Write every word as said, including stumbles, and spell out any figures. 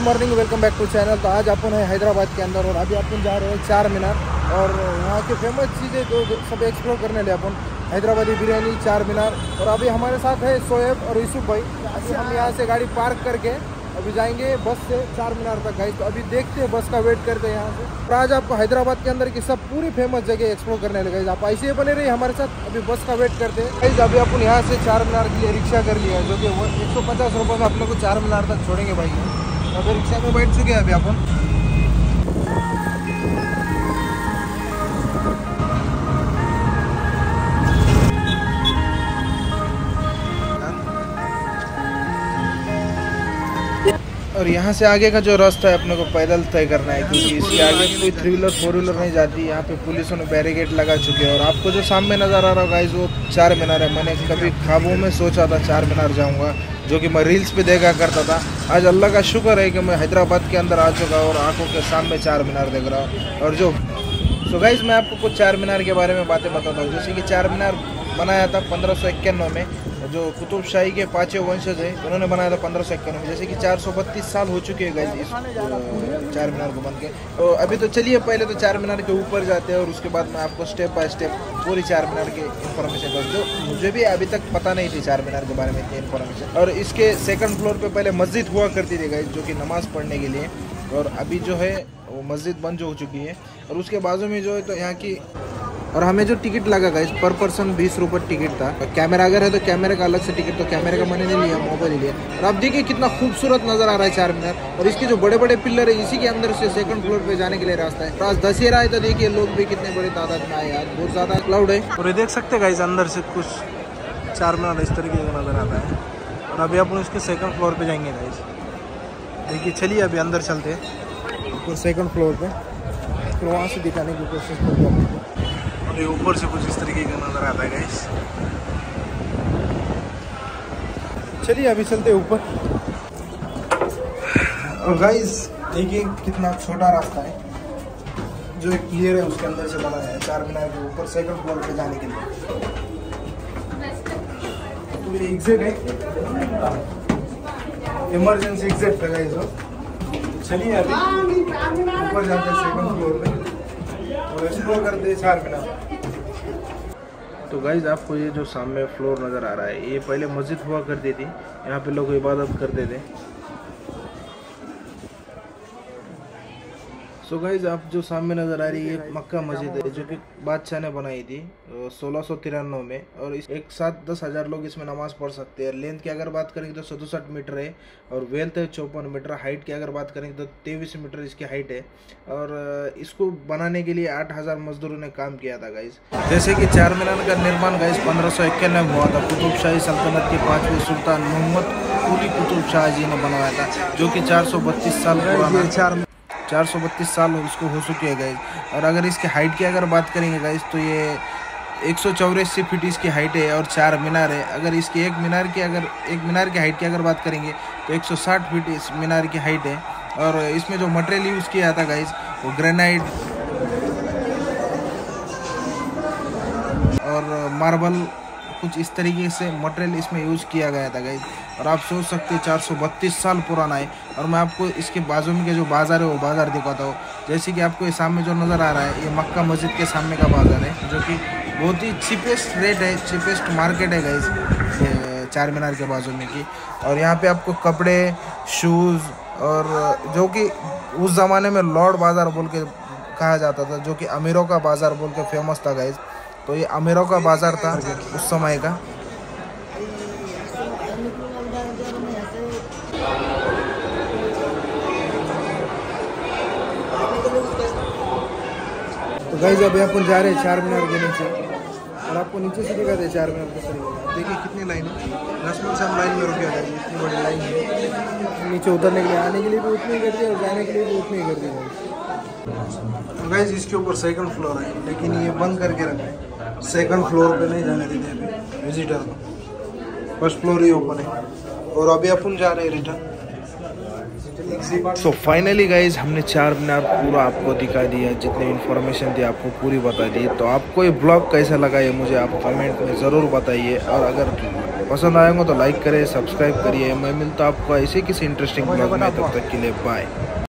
Morning, welcome back to channel. तो आज अपन है हैदराबाद के अंदर और अभी अपन जा रहे हैं चार मीनार और वहाँ की फेमस चीज़ें जो सब एक्सप्लोर करने लिए अपन हैदराबादी बिरयानी, चार मीनार। और अभी हमारे साथ है शोएब और यूसुफ भाई। अभी हम यहाँ से गाड़ी पार्क करके अभी जाएंगे बस से चार मीनार तक गाइस। तो अभी देखते हैं, बस का वेट करते हैं यहाँ से। और आज आपको हैदराबाद के अंदर की सब पूरी फेमस जगह एक्सप्लोर करने लगे। आप ऐसे ही बने रहिए हमारे साथ, अभी बस का वेट करते हैं गाइस। अभी अपन यहाँ से चार मीनार के लिए रिक्शा कर लिया है, जो कि वो एक सौ पचास रुपये में अपने को चार मीनार तक छोड़ेंगे भाई। अभी रिक्शा में बैठ चुके हैं अभी अपन। और यहाँ से आगे का जो रास्ता है अपने को पैदल तय करना है, क्योंकि इसके आगे कोई थ्री व्हीलर फोर व्हीलर नहीं जाती। यहाँ पे पुलिसों ने बैरिकेड लगा चुके हैं। और आपको जो सामने नज़र आ रहा है गाइस, वो चार मीनार है। मैंने कभी ख्वाबों में सोचा था चार मीनार जाऊँगा, जो कि मैं रील्स पे देखा करता था। आज अल्लाह का शुक्र है कि मैं हैदराबाद के अंदर आ चुका और आंखों के सामने चार मीनार देख रहा हूँ। और जो सो गाइस, मैं आपको कुछ चार मीनार के बारे में बातें बताता हूँ। जैसे कि चार मीनार बनाया था पंद्रह सौ इक्यानवे में, जो कुतुब शाही के पाँचों वंशज है उन्होंने बनाया था पंद्रह सौ इक्यानवे में। जैसे कि चार सौ बत्तीस साल हो चुके हैं गाइस इस चार मीनार को बन के। तो अभी तो चलिए पहले तो चार मीनार के ऊपर जाते हैं और उसके बाद मैं आपको स्टेप बाय स्टेप पूरी चार मीनार की इन्फॉर्मेशन दूँ, जो मुझे भी अभी तक पता नहीं थी चार मीनार के बारे में इतनी इन्फॉर्मेशन। और इसके सेकंड फ्लोर पे पहले मस्जिद हुआ करती थी गाइस, जो कि नमाज़ पढ़ने के लिए, और अभी जो है वो मस्जिद बंद हो चुकी है। और उसके बाजू में जो है तो यहाँ की, और हमें जो टिकट लगा गाइस पर पर्सन बीस रुपये टिकट था। कैमरा अगर है तो कैमरे का अलग से टिकट, तो कैमरे का मैंने नहीं लिया, मोबाइल ही लिया। और आप देखिए कितना खूबसूरत नज़र आ रहा है चार मीनार। और इसके जो बड़े बड़े पिलर है, इसी के अंदर से सेकंड फ्लोर पे जाने के लिए रास्ता है। आज दशहरा है तो देखिए लोग भी कितने बड़े तादाद में आए, आज बहुत ज़्यादा क्राउड है। और ये देख सकते हैं गाइस, अंदर से कुछ चार मीनार इस तरीके का नज़र आता है। और अभी अपन इसके सेकंड फ्लोर पे जाएंगे गाइस। देखिए चलिए अभी अंदर चलते हैं ऊपर सेकंड फ्लोर पे, फिर वहाँ से दिखाने की कोशिश करते हैं। और ये ऊपर से कुछ इस तरीके का नज़र आता है गाइस। चलिए अभी चलते हैं ऊपर। और गाइस देखिए कितना छोटा रास्ता है जो एक क्लियर है उसके अंदर से बना है चार मीनार के ऊपर सेकंड फ्लोर पे जाने के लिए। तो ये एग्जिट है, इमरजेंसी एग्जिट है गाइस। चलिए अभी ऊपर जाते हैं सेकंड फ्लोर पे और एक्सप्लोर करते हैं चार मीनार। तो गाइज आपको ये जो सामने फ्लोर नज़र आ रहा है, ये पहले मस्जिद हुआ करती थी। यहाँ पे लोग इबादत करते थे। सो गाइज आप जो सामने नज़र आ रही है मक्का मस्जिद है, जो कि बादशाह ने बनाई थी सोलह सौ तिरानवे में। और इस एक साथ दस हज़ार लोग इसमें नमाज़ पढ़ सकते हैं। लेंथ की अगर बात करेंगे तो सड़सठ मीटर है और वेल्थ है चौपन मीटर। हाइट की अगर बात करेंगे तो तेईस मीटर इसकी हाइट है। और इसको बनाने के लिए आठ हज़ार मजदूरों ने काम किया था गाइज। जैसे कि चार मीनार का निर्माण गाइज पंद्रह सौ इक्यानवे में हुआ था। कुतुब शाही सल्तनत के पाँचवें सुल्तान मोहम्मद कुली कुतुब शाह जी ने बनवाया था, जो कि चार सौ बत्तीस साल पुराना चार चार सौ बत्तीस साल इसको हो चुके हैं गाइज। और अगर इसके हाइट की अगर बात करेंगे गाइज तो ये एक सौ चौरासी फीट इसकी हाइट है और चार मीनार है। अगर इसकी एक मीनार की अगर एक मीनार की हाइट की अगर बात करेंगे तो एक सौ साठ फीट इस मीनार की हाइट है। और इसमें जो मटेरियल यूज़ किया था गाइज वो ग्रेनाइट और मार्बल, कुछ इस तरीके से मटेरियल इसमें यूज़ किया गया था गाइज। और आप सोच सकते हैं चार सौ बत्तीस साल पुराना है। और मैं आपको इसके बाजू में के जो बाज़ार है वो बाज़ार दिखाता हूँ। जैसे कि आपको ये सामने जो नज़र आ रहा है, ये मक्का मस्जिद के सामने का बाज़ार है, जो कि बहुत ही चीपेस्ट रेट है, चीपेस्ट मार्केट है गाइज चार मीनार के बाजू में की। और यहाँ पे आपको कपड़े, शूज़, और जो कि उस ज़माने में लॉर्ड बाज़ार बोल के कहा जाता था, जो कि अमीरों का बाज़ार बोल के फेमस था गाइज। तो ये अमीरों का बाज़ार था उस समय का। तो गाइस अभी अपन जा रहे हैं चार मीनार के नीचे, और आपको नीचे से दिखाते हैं चार मीनार किस तरीके। देखिए कितनी लाइन है, दस मिनट से हम लाइन में रुके हैं। इतनी बड़ी लाइन है, नीचे उतरने के लिए, आने के लिए भी उतनी ही कर दी और जाने के लिए भी उतनी ही कर दी गाइस। तो गाइस इसके ऊपर सेकंड फ्लोर है, लेकिन ये बंद करके रखा है। सेकंड फ्लोर पे नहीं जाने देते अभी विजिटर को, फर्स्ट फ्लोर ही ओपन है। और अभी अपन जा रहे हैं रिटर्न। सो फाइनली गाइज हमने चार मीनार पूरा आपको दिखा दिया, जितनी इन्फॉर्मेशन थी आपको पूरी बता दी। तो आपको ये ब्लॉग कैसा लगा ये मुझे आप कमेंट में ज़रूर बताइए, और अगर पसंद आएगा तो लाइक करें, सब्सक्राइब करिए। मैं मिलता आपको ऐसे किसी इंटरेस्टिंग ब्लॉग में, तब तक के लिए बाय।